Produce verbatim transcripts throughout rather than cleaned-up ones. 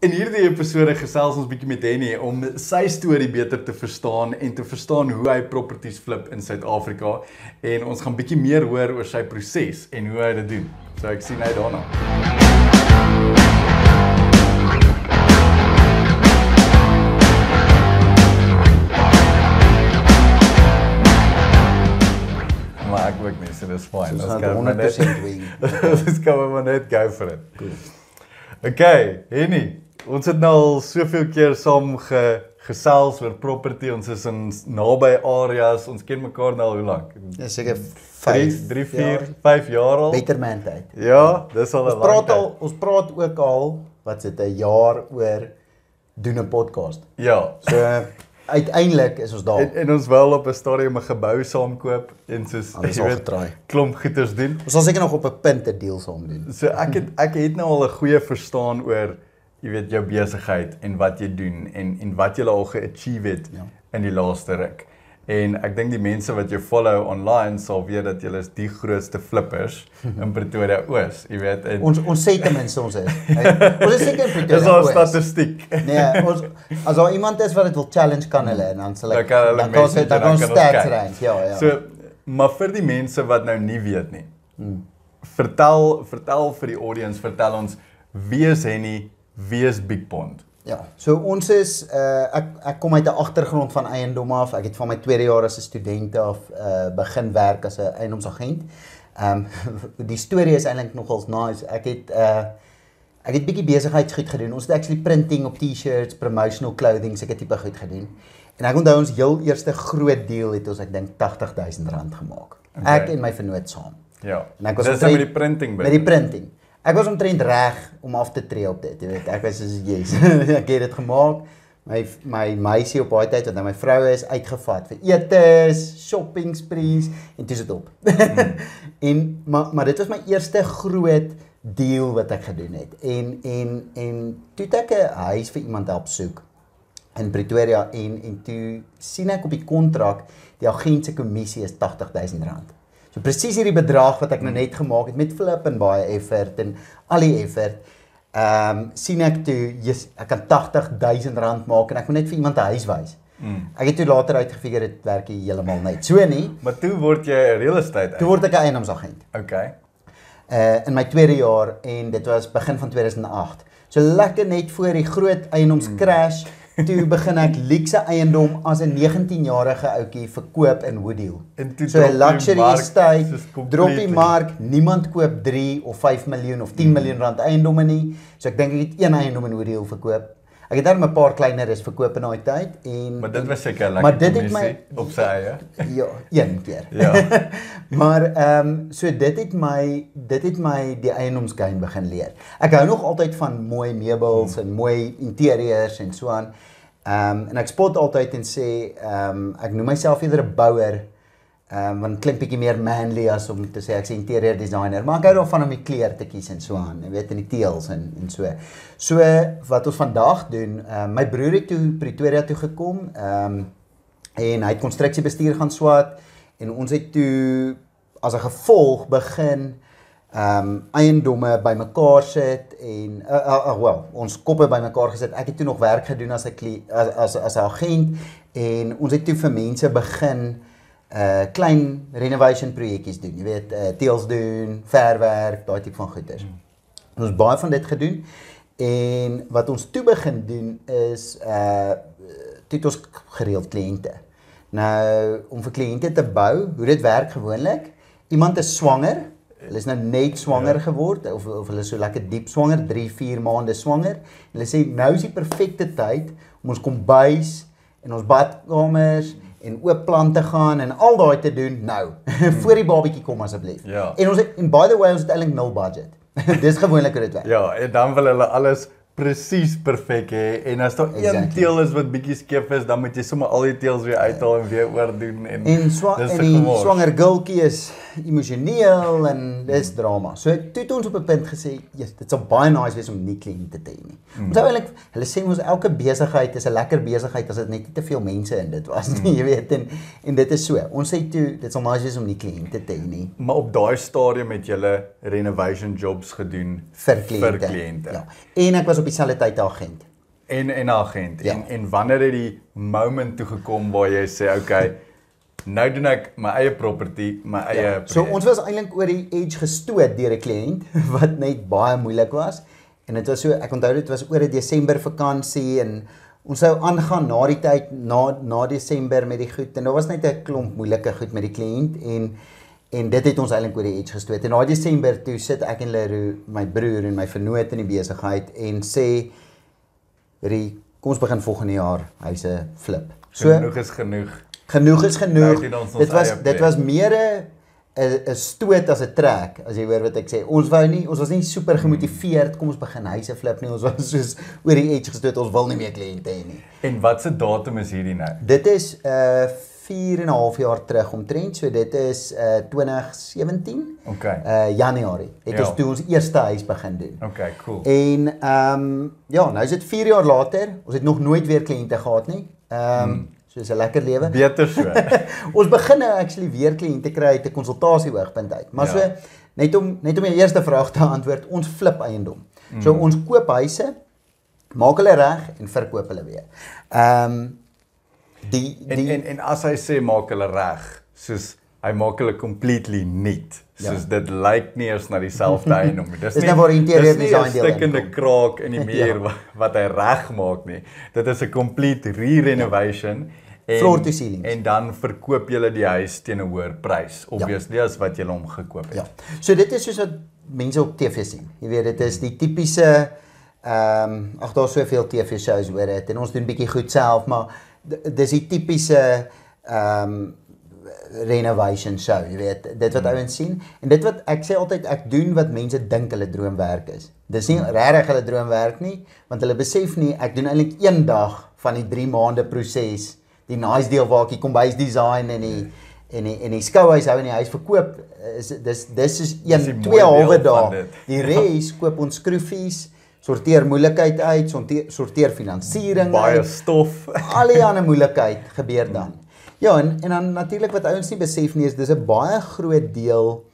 In hierdie episode gesels ons bietjie met Hennie om sy storie beter te verstaan en te verstaan hoe hy properties flip in Suid-Afrika en ons gaan bietjie meer hoor oor sy proses en hoe hy dit doen. So ek sien uit daarna. Maar ek ook nie, so dis fine. Ons gaan honderd persent wing. Dis kan we maar net go vir dit. Cool. Okay, Hennie, ons het nou al soveel keer saam ge, gesels oor property, ons is in naby areas, ons ken mekaar nou al hoe lank? Ja, seker vyf, drie, vier, vyf jaar al. Beter man tyd. Ja, dis al 'n lang praat al, ons praat ook al, wat is dit, 'n jaar oor doen 'n podcast. Ja. So uiteindelik is ons daar. En, en ons wil op 'n stadium 'n gebou saamkoop en soos jy weet, klomp goeders doen. Ons sal seker nog op 'n punt 'n deal saam doen. So ek het ek het nou al 'n goeie verstaan oor jy weet jou besigheid en wat jy doen en en wat jy al ge-achieve het ja. in die laaste ruk. En ek dink die mense wat jou follow online sal weet dat julle is die grootste flippers in Pretoria Oos, jy weet. En ons ons sê ten minste ons is. Hey, ons is seker in Pretoria Oos. Dis al statistiek. Nee, ons as daar iemand is wat dit wil challenge kan hulle en dan sal ek dan kan hulle dan kan ons dan kan ons stats rank. Ja, ja. So maar vir die mense wat nou nie weet nie. Hmm. Vertel vertel vir die audience, vertel ons wie is Hennie, wie is Big Pond? Ja, so ons is, uh, ek, ek kom uit 'n agtergrond van eiendom af, ek het van my tweede jaar as 'n student af uh, begin werk as 'n eiendomsagent. Um, die storie is eintlik nogals nice, ek het, uh, ek het bietjie besigheidsgoed gedoen, ons het actually printing op t-shirts, promotional clothing, seker tipe goed gedoen. En ek onthou ons heel eerste groot deal het ons, ek dink tagtig duisend rand gemaak. Okay. Ek en my vernoot saam. Ja, en ek was dis met die printing by. Met die printing. Ek was omtrent reg om af te tree op dit, jy weet, ek was soos, yes, ek het dit gemaak, my, my meisie op daai tyd, wat nou my vrou is, uitgevat vir etes, shopping sprees, en toe is dit op. Hmm. en, maar, maar dit was my eerste groot deal wat ek gedoen het, en, en, en toe het ek 'n huis vir iemand help soek, in Pretoria, en, en toe sien ek op die kontrak, die agent se kommissie is tagtig duisend rand. So presies hierdie bedrag wat ek nou net gemaak het, met flip en baie effort en al die effort, um, sien ek toe, yes, ek kan tagtig duisend rand maak en ek moet net vir iemand 'n huis wys. Mm. Ek het toe later uitgefigure, dit werk hier heeltemal net so nie. Maar toe word jy 'n real estate Toe word ek 'n eiendomsagent. Okay. Uh, in my tweede jaar, en dit was begin van twee duisend agt. So lekker net voor die groot eiendomscrash, mm. toe begin ek luxe eiendom as 'n negentienjarige ouetjie verkoop in Woodhill. So 'n luxury estate, drop die mark, niemand koop drie of vyf miljoen of tien miljoen rand eiendomme nie. So ek dink ek het een eiendom in Woodhill verkoop. Ek het daar 'n paar kleiner is verkoop in daai tyd en maar dit was seker lekker kommissie op sy eie. Ja, een keer. Ja. maar ehm um, so dit het my dit het my die eiendomsgame begin leer. Ek hou nog altyd van mooi meubels hmm. en mooi interieurs en so aan. Ehm um, en ek spot altyd en sê ehm um, ek noem myself eerder 'n bouer. Ehm um, want klink bietjie meer manly as om te sê ek sê interieur designer, maar ek hou daarvan om die kleur te kies en so aan, jy weet, in die teels en en so. So wat ons vandag doen, uh, my broer het toe Pretoria toe gekom, ehm um, en hy het konstruksiebestuur gaan swat en ons het toe as 'n gevolg begin ehm um, eiendomme bymekaar sit en uh, uh, uh, well, ons koppe bymekaar gesit. Ek het toe nog werk gedoen as 'n as as as 'n agent en ons het toe vir mense begin Uh, klein renovation projekkies doen, jy weet, uh, teels doen, verwerk, daai tipe van goeders. Hmm. Ons het baie van dit gedoen, en wat ons toe begin doen is, uh, toe het ons gereeld kliënte. Nou, om vir kliënte te bou, hoe dit werk gewoonlik, iemand is swanger, hulle is nou net swanger ja. geword, of, of hulle is so lekker diep swanger, drie, vier maande swanger, hulle sê, nou is die perfecte tyd, om ons kombuis, en ons badkamers, en oop plante gaan en al daai te doen nou, voor die babietjie kom asseblief. Ja. En ons het, en by the way, ons het eintlik nul budget. Dis gewoonlik hoe dit werk. Ja, en dan wil hulle alles presies perfek hê, en as daar exactly. een teel is wat bietjie skeef is, dan moet jy sommer al die teels weer uithaal en weer oordoen, en, en, swa en die swanger gultjie is emosioneel, en dis hmm. drama. So, toe het ons op 'n punt gesê, yes, dit sal baie nice wees om nie kliënte te hê nie. Hmm. Ons eintlik, hulle sê ons elke besigheid is 'n lekker besigheid as dit net nie te veel mense in dit was nie, jy weet, en, en dit is so. Ons sê toe, dit sal nice wees om nie kliënte te hê nie. Maar op daai stadium het julle renovation jobs gedoen vir kliënte. Vir kliënte. Ja. En ek was op op dieselfde tyd 'n agent. En en 'n agent. Ja. En en wanneer het die moment toe gekom waar jy sê, okay, nou doen ek my eie property, my eie Ja. projek. So ons was eintlik oor die edge gestoot deur 'n kliënt wat net baie moeilik was. En dit was so, ek onthou dit was oor 'n Desember vakansie en ons sou aangaan na die tyd na na Desember met die goed en daar was net 'n klomp moeilike goed met die kliënt en en dit het ons eintlik oor die edge gestoot. En na Desember toe sit ek en Leroux, my broer en my vernoot in die besigheid en sê Rie, kom ons begin volgende jaar huise flip. So genoeg is genoeg. Genoeg is genoeg. Nou, ons Dit was eie dit was meer 'n 'n 'n stoot as 'n trek, as jy hoor wat ek sê. Ons wou nie, ons was nie super gemotiveerd, kom ons begin huise flip nie. Ons was soos oor die edge gestoot, ons wil nie meer kliënte hê nie. En wat se datum is hierdie nou? Dit is uh vier en 'n half jaar terug omtrent, so dit is uh twintig sewentien. Okay. Uh Januarie. Het Ja. ons toe ons eerste huis begin doen. Okay, cool. En ehm um, ja, nou is dit vier jaar later. Ons het nog nooit weer kliënte gehad nie. Ehm um, hmm. So is 'n lekker lewe. Beter so. Ons begin nou actually weer kliënte kry uit 'n konsultasie hoogtepunt uit. Maar ja. so net om net om jou eerste vraag te antwoord, ons flip eiendom. Mm. So ons koop huise, maak hulle reg en verkoop hulle weer. Ehm um, die die en, en en as hy sê maak hulle reg, soos hy maak hulle completely nuut. Soos ja. dit lyk nie eens na dieselfde eiendom nie. Dis nie nie waar interieur design deel is. Dis nie 'n stikkende kraak in die muur ja. wat hy reg maak nie. Dit is 'n complete re-renovation. En, floor to ceiling. En dan verkoop julle die huis teen 'n hoër prys, obviously ja. as wat julle hom gekoop het. Ja. So dit is soos wat mense op T V sien. Jy weet, dit is die tipiese ehm um, ag daar's soveel T V shows oor dit en ons doen bietjie goed self, maar dis die tipiese ehm um, renovation show, jy weet, dit wat hmm. ouens sien en dit wat ek sê altyd ek doen wat mense dink hulle droomwerk is. Dis nie regtig hulle droomwerk nie, want hulle besef nie ek doen eintlik een dag van die drie maande proses. Die nice deel waar ek die kombuis design en die en die en die skouhuis hou en die huis verkoop is dis dis is een twee halwe dae. Die res koop ons skroefies, sorteer moeilikheid uit, sorteer, sorteer finansiering baie uit. stof. Al die ander moeilikheid gebeur dan. Ja, en en dan natuurlik wat ouens nie besef nie is dis 'n baie groot deel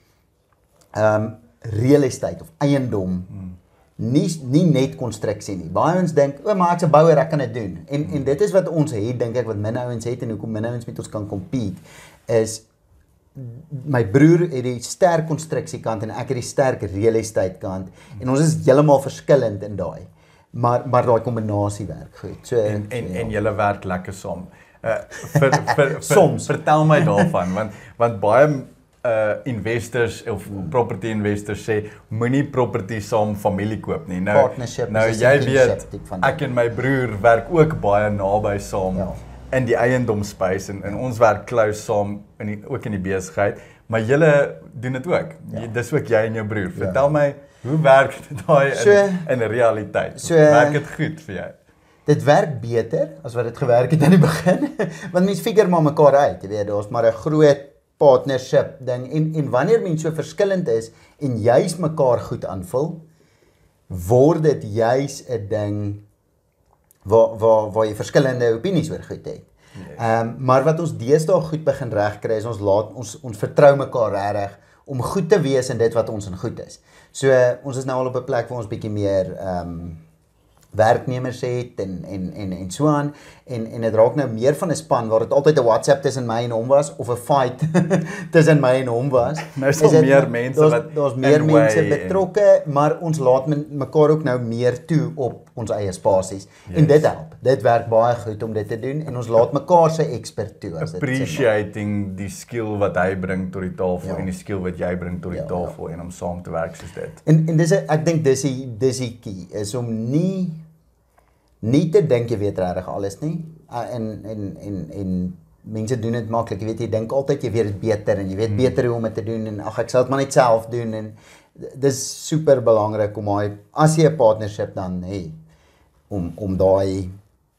ehm um, real estate of eiendom. Hmm. Nie nie net konstruksie nie. Baie ouens dink, o, maar ek's 'n bouer, ek kan dit doen. En hmm. en dit is wat ons het, dink ek, wat min ouens het en hoekom min ouens met ons kan compete is my broer het die sterk konstruksie kant en ek het die sterk real estate kant en ons is heeltemal verskillend in daai. Maar maar daai kombinasie werk goed. So en en, so, ja. en julle werk lekker saam. Uh vir, vir, vir, Soms vertel my daarvan want want baie uh investors of property investors sê moenie property saam familie koop nie. Nou Partnership nou jy weet ek en my broer werk ook baie naby saam ja. in die eiendomspace en, en ons werk close saam in die, ook in die besigheid, maar julle doen dit ook. Ja. Dis ook jy en jou broer. Vertel ja. my hoe werk dit daai so, in in realiteit? So, werk dit goed vir jou? Dit werk beter as wat dit gewerk het aan die begin. Want mense figure maar mekaar uit, jy weet, daar's maar 'n groot partnership ding en en wanneer mense so verskillend is en juis mekaar goed aanvul, word dit juis 'n ding waar waar waar jy verskillende opinies oor goed het. Ehm um, maar wat ons deesdae goed begin regkry is ons laat ons ons vertrou mekaar regtig om goed te wees in dit wat ons in goed is. So uh, ons is nou al op 'n plek waar ons bietjie meer ehm um, werknemers het en en en en so aan en en dit raak nou meer van 'n span waar dit altyd 'n WhatsApp tussen my en hom was of 'n fight tussen my en hom was. Nou is daar meer mense wat daar's meer mense betrokke, maar ons laat mekaar ook nou meer toe op ons eie spasies. Yes. En dit help. Dit werk baie goed om dit te doen en ons laat mekaar se expert toe as dit appreciating die skill wat hy bring tot die tafel ja. en die skill wat jy bring tot die ja, tafel ja. en om saam te werk soos dit. En en dis ek dink dis die dis die key is om nie nie te dink jy weet regtig alles nie. En en en en mense doen dit maklik. Jy weet jy dink altyd jy weet dit beter en jy weet hmm. beter hoe om dit te doen en ag ek sal dit maar net self doen en dis super belangrik om hy as jy 'n partnership dan hê om om daai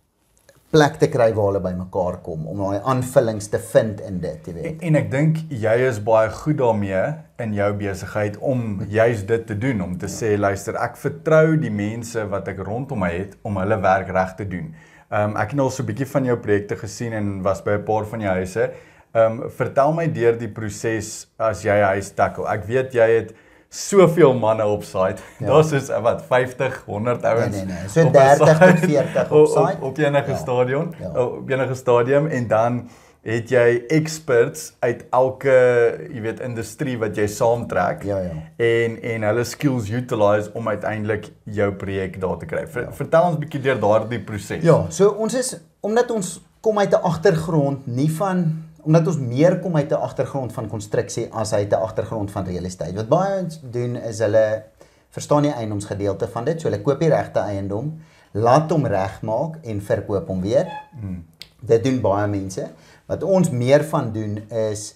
plek te kry waar hulle by mekaar kom, om daai aanvullings te vind in dit, jy weet. En, en ek dink jy is baie goed daarmee in jou besigheid om juist dit te doen, om te ja. sê, luister, ek vertrou die mense wat ek rondom my het, om hulle werk reg te doen. Um, ek het al so 'n bietjie van jou projekte gesien en was by 'n paar van jou huise. Um, vertel my deur die proses as jy 'n huis tackle. Ek weet jy het soveel manne op site. Ja. Daar's is wat vyftig, honderd ouens. Nee nee nee, so dertig tot veertig op site. Op, op enige ja. stadion, ja. op enige stadium en dan het jy experts uit elke, jy weet, industrie wat jy saamtrek ja, ja. en en hulle skills utilize om uiteindelik jou projek daar te kry. Ver, ja. Vertel ons 'n bietjie deur daardie proses. Ja, so ons is omdat ons kom uit 'n agtergrond nie van omdat ons meer kom uit 'n agtergrond van konstruksie as uit 'n agtergrond van real estate. Wat baie ons doen is hulle verstaan die eiendomsgedeelte van dit, so hulle koop die regte eiendom, laat hom regmaak en verkoop hom weer. Hmm. Dit doen baie mense. Wat ons meer van doen is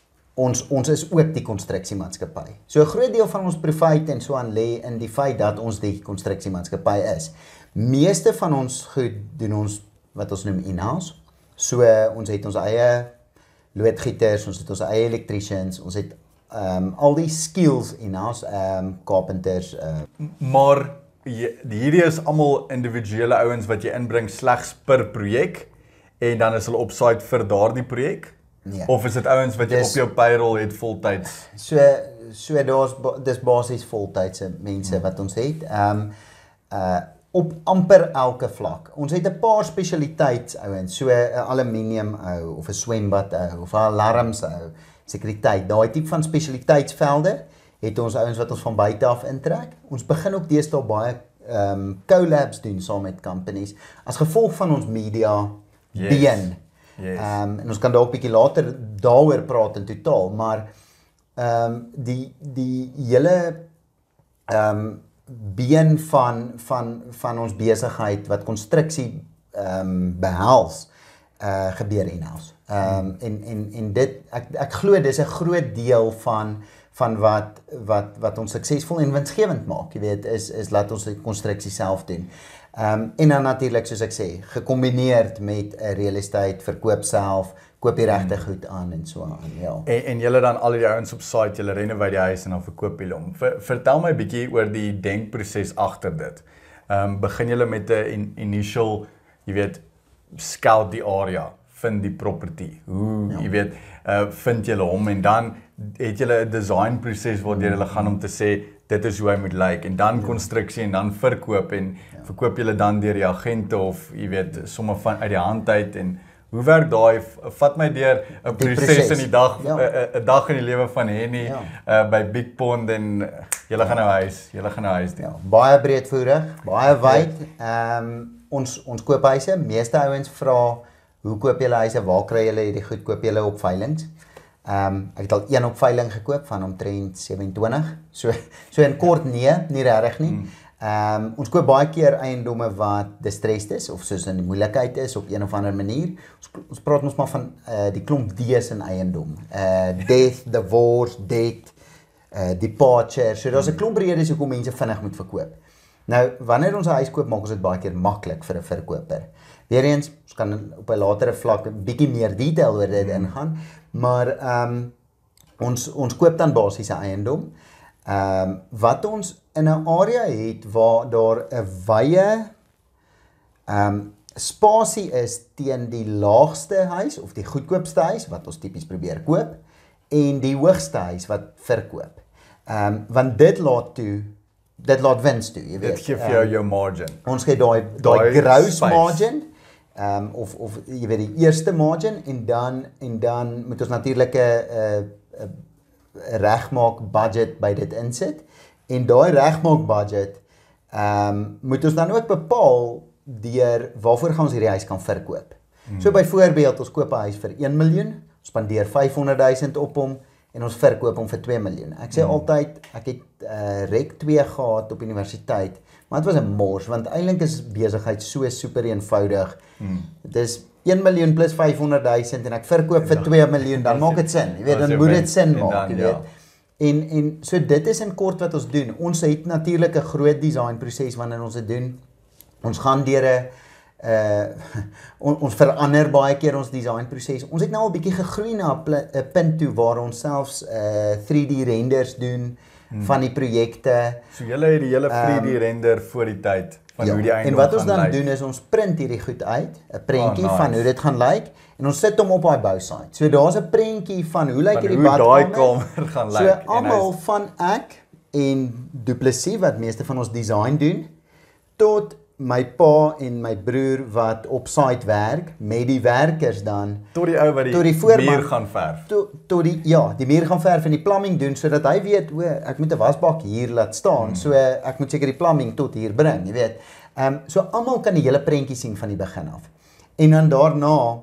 ons ons is ook die konstruksiemaatskappy. So 'n groot deel van ons profit en so aan lê in die feit dat ons die konstruksiemaatskappy is. Meeste van ons goed doen ons wat ons noem in-house. So ons het ons eie loodgieters, ons het ons eie electricians, ons het um, al die skills in-house, um, carpenters. Uh. Maar hierdie is almal individuele ouens wat jy inbring slegs per projek en dan is hulle op site vir daardie projek? Nee. Of is dit ouens wat jy dis, op jou payroll het voltyds? So so daar's dis basies voltydse mense wat ons het. Ehm um, uh op amper elke vlak. Ons het 'n paar spesialiteits ouens, so 'n aluminium ou of 'n swembad ou of 'n alarms ou, sekuriteit. Daai tipe van spesialiteitsvelde het ons ouens wat ons van buite af intrek. Ons begin ook deesdae baie ehm um, collabs doen saam met companies as gevolg van ons media yes. been. Yes. Um, en ons kan dalk 'n bietjie later daaroor praat in totaal, maar ehm um, die die hele ehm um, been van van van ons besigheid wat konstruksie ehm um, behels uh gebeur in-house. Ehm um, en en en dit ek ek glo dis 'n groot deel van van wat wat wat ons suksesvol en winsgewend maak, jy weet, is is laat ons die konstruksie self doen. Ehm um, en dan natuurlik soos ek sê, gekombineerd met 'n real estate verkoop self, koop die regte goed aan en so aan, ja. En en julle dan al die ouens op site, julle renovate die huis en dan verkoop julle hom. Ver, vertel my 'n bietjie oor die denkproses agter dit. Ehm um, begin julle met 'n in, initial, jy weet, scout die area, vind die property. Hoe, ja. jy weet, uh, vind julle hom en dan het julle 'n design proses waardeur julle gaan om te sê dit is hoe hy moet lyk en dan konstruksie en dan verkoop en ja. verkoop julle dan deur die agente of jy weet sommer van uit die hand uit en hoe werk daai? Vat my deur 'n proses in die dag, 'n ja. dag in die lewe van Hennie ja. uh, by Big Pond en julle gaan nou huis, julle gaan nou huis doen. Ja, baie breedvoerig, baie wyd. Ehm um, ons ons koop huise, meeste ouens vra hoe koop julle huise? Waar kry julle hierdie goed? Koop julle op veilings? Ehm um, ek het al een op veiling gekoop van omtrent sewe-en-twintig. So so in kort nee, nie regtig nie. Ehm um, ons koop baie keer eiendomme wat distressed is of soos in die moeilikheid is op een of ander manier. Ons ons praat ons maar van uh, die klomp D's in eiendom. Uh death, divorce, debt, uh departure. So daar's 'n klomp redes hoekom mense vinnig moet verkoop. Nou, wanneer ons 'n huis koop, maak ons dit baie keer maklik vir 'n verkoper. Weereens, ons kan op 'n latere vlak 'n bietjie meer detail oor dit ingaan, maar ehm um, ons ons koop dan basies 'n eiendom. Ehm um, wat ons in 'n area het waar daar 'n wye ehm um, spasie is teen die laagste huis of die goedkoopste huis wat ons tipies probeer koop en die hoogste huis wat verkoop. Ehm um, want dit laat toe dit laat wins toe, jy weet. Dit gee vir jou um, jou margin. Ons gee daai daai gross margin. Um, of of jy weet die eerste margin en dan en dan moet ons natuurlik 'n 'n regmaak budget by dit insit en daai regmaak budget ehm um, moet ons dan ook bepaal deur waarvoor gaan ons hierdie huis kan verkoop. Hmm. So byvoorbeeld ons koop 'n huis vir een miljoen, ons spandeer vyfhonderd duisend op hom en ons verkoop hom vir twee miljoen. Ek sê hmm. altyd ek het uh, rek twee gehad op universiteit. Maar het was 'n mors, want eintlik is besigheid so super eenvoudig. Hmm. Dit is een miljoen plus vyfhonderd duisend en ek verkoop vir twee miljoen, dan maak dit sin. Jy weet, dan moet dit sin maak, jy weet. En en so dit is in kort wat ons doen. Ons het natuurlik 'n groot design proses wanneer ons dit doen. Ons gaan deur 'n uh on, ons verander baie keer ons design proses. Ons het nou al bietjie gegroei na 'n punt toe waar ons selfs uh three D renders doen hmm. van die projekte. So julle het die hele three D um, render voor die tyd van ja, hoe die eiendom en wat ons dan lyk. doen is ons print hierdie goed uit, 'n prentjie oh, nice. van hoe dit gaan lyk en ons sit hom op daai bousite. So daar's 'n prentjie van hoe lyk hierdie badkamer. Hoe daai kamer gaan lyk. So almal van ek en Du Plessis wat meeste van ons design doen, tot my pa en my broer wat op site werk, met die werkers dan, tot die ou wat die, die muur gaan verf. Tot, tot die, ja, die muur gaan verf en die plumbing doen, sodat hy weet, o, ek moet 'n wasbak hier laat staan, hmm. so ek moet seker die plumbing tot hier bring, jy weet. Um, so almal kan die hele prentjie sien van die begin af. En dan daarna,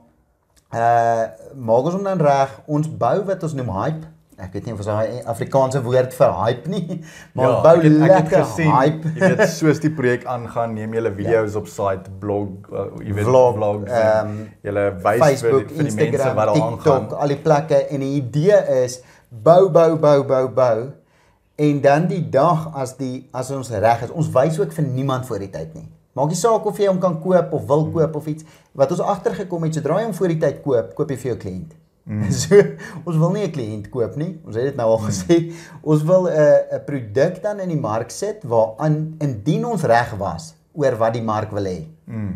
uh, maak ons hom dan reg, ons bou wat ons noem hype, ek weet nie of ons daai Afrikaanse woord vir hype nie, maar ja, bou ek het, lekker ek het gesien, hype. Jy weet, soos die projek aangaan, neem julle video's ja. op site, blog, uh, jy weet, vlog, vlogs, um, julle wys Facebook, vir die, vir die Instagram, mense wat daar aangaan. TikTok, al die plekke, en die idee is, bou, bou, bou, bou, bou, en dan die dag as, die, as ons reg is, ons wys ook vir niemand voor die tyd nie. Maak nie saak of jy hom kan koop, of wil koop, of iets, wat ons agtergekom het, sodra jy hom voor die tyd koop, koop jy vir jou kliënt. Mm. So, ons wil nie 'n kliënt koop nie, ons het dit nou al mm. gesê, ons wil 'n produk dan in die mark sit, waaraan, indien ons reg was, oor wat die mark wil hê, mm.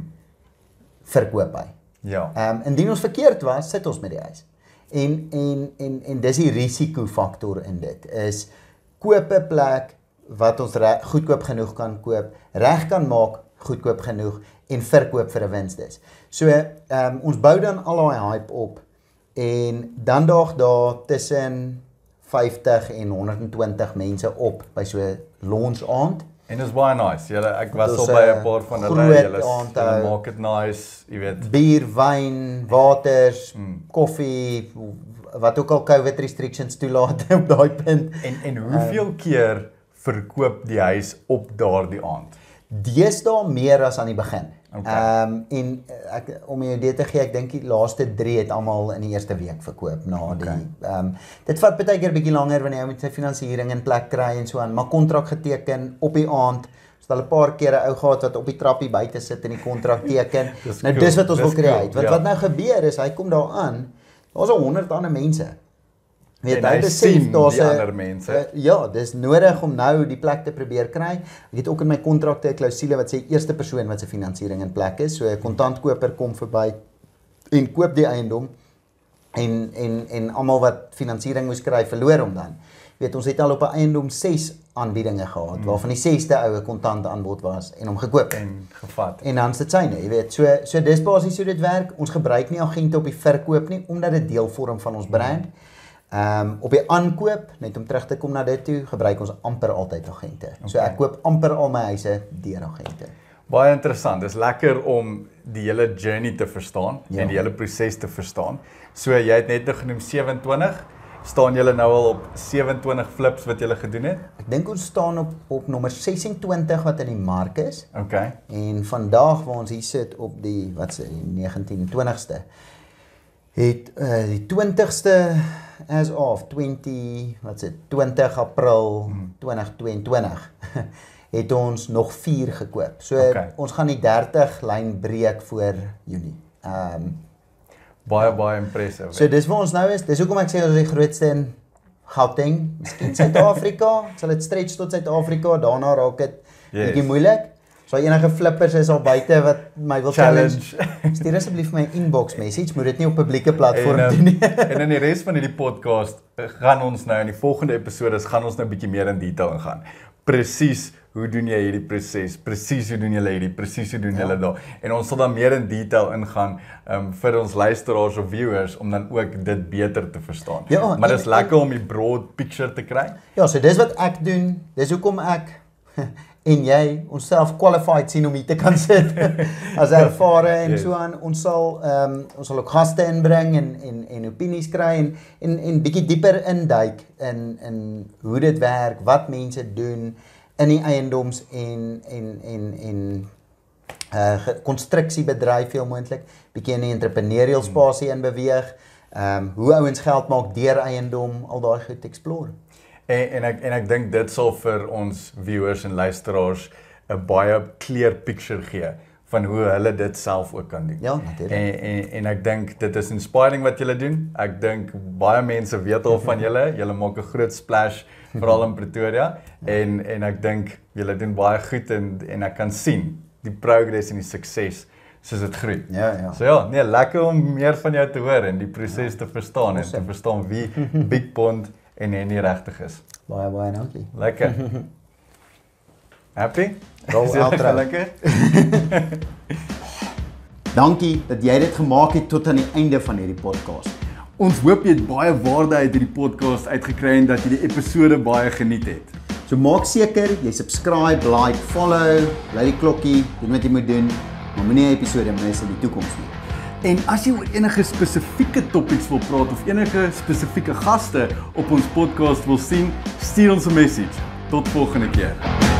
verkoop hy. Ja. Um, indien ons verkeerd was, sit ons met die eis. En, en, en, en dis die risikofaktor in dit, is koop 'n plek, wat ons re, goedkoop genoeg kan koop, reg kan maak, goedkoop genoeg, en verkoop vir 'n wins is. So, um, ons bou dan al daai hype op, en dan daag daar tussen vyftig en honderd en twintig mense op by so launch aand. En dit is baie nice. Julle, ek was al by 'n paar van hulle, julle, julle maak dit nice, jy weet. Bier, wyn, waters, mm. koffie, wat ook al COVID restrictions toelaat op daai punt. En en hoeveel um, keer verkoop die huis op daardie aand? Deesdae meer as aan die begin. Okay. Um, en ek, om jy idee te gee, ek dink die laaste drie het almal in die eerste week verkoop na okay. die. Um, dit vat baie keer 'n bietjie langer wanneer jy met sy finansiering in plek kry en so aan, maar kontrak geteken op die aand. Ons het al 'n paar kere ou gehad wat op die trappie buite sit en die kontrak teken. dis nou cool. Dis wat ons dis wil kry. Cool. Want ja. wat nou gebeur is, hy kom daar aan, daar's al honderd ander mense. Weet, en hy besef daar's 'n ander mense. Uh, ja, dis nodig om nou die plek te probeer kry. Ek het ook in my kontrakte 'n klousule wat sê eerste persoon wat se finansiering in plek is. So 'n kontantkoper kom verby en koop die eiendom en en en almal wat finansiering moes kry, verloor hom dan. Weet, ons het al op 'n eiendom ses aanbiedinge gehad, mm. waarvan die sesde oue kontant aanbod was en hom gekoop en gevat. En dan sit syne, jy weet. So so dis basies hoe dit werk. Ons gebruik nie agente op die verkoop nie omdat dit deel vorm van ons brand. Um, op die aankoop, net om terug te kom na dit toe, gebruik ons amper altyd agente. Okay. So ek koop amper al my huise deur agente. Baie interessant. Dis lekker om die hele journey te verstaan ja. en die hele proses te verstaan. So jy het net nou genoem sewe-en-twintig. Staan julle nou al op sewe-en-twintig flips wat julle gedoen het? Ek dink ons staan op op nommer ses-en-twintig wat in die mark is. Okay. En vandag waar ons hier sit op die wat se negentien twintigste het uh, die twintigste as of twintig wat se twintig April twintig tweeëntwintig het ons nog vier gekoop. So okay. ons gaan die dertig lyn breek voor Junie. Ehm um, baie baie impressive. So dis waar ons nou is. Dis hoekom ek sê ons is die grootste in Gauteng, miskien Suid-Afrika. Sal dit stretch tot Suid-Afrika, daarna raak dit yes. bietjie moeilik. So enige flippers is al buite wat my wil challenge. challenge. Stuur asseblief my inbox message, moet dit nie op publieke platform en, doen nie. En in die res van hierdie podcast gaan ons nou in die volgende episodes gaan ons nou 'n bietjie meer in detail ingaan. Presies hoe doen jy hierdie proses? Presies hoe doen julle hierdie? Presies hoe doen julle ja. daar? En ons sal dan meer in detail ingaan um, vir ons luisteraars of viewers om dan ook dit beter te verstaan. Ja, maar dit is lekker om die broad picture te kry. Ja, so dis wat ek doen. Dis hoekom ek en jy onsself qualified sien om hier te kan sit as ervare en yes. so aan. Ons sal um, ons sal ook gaste inbring en en en opinies kry en en en bietjie dieper induik in in hoe dit werk, wat mense doen in die eiendoms en en en en uh konstruksiebedryf veel moontlik, bietjie in die entrepreneurial spasie in beweeg. Ehm um, hoe ouens geld maak deur eiendom, al daai goed explore. En en ek en ek dink dit sal vir ons viewers en luisteraars 'n baie clear picture gee van hoe hulle dit self ook kan doen. Ja, natuurlik. En en en ek dink dit is inspiring wat julle doen. Ek dink baie mense weet al van julle. Julle maak 'n groot splash veral in Pretoria en en ek dink julle doen baie goed en en ek kan sien die progress en die sukses soos dit groei. Ja, ja. So ja, nee, lekker om meer van jou te hoor en die proses ja. te verstaan awesome. En te verstaan wie Big Bond en Hennie regtig is. Baie baie dankie. Lekker. Happy? Rol Is jy outro. lekker? Dankie dat jy dit gemaak het tot aan die einde van hierdie podcast. Ons hoop jy het baie waarde uit hierdie podcast uitgekry en dat jy die episode baie geniet het. So maak seker jy subscribe, like, follow, lei die klokkie, doen wat jy moet doen, maar moenie 'n episode mis in die toekoms nie. En as jy oor enige spesifieke topics wil praat of enige spesifieke gaste op ons podcast wil sien, stuur ons 'n message. Tot volgende keer.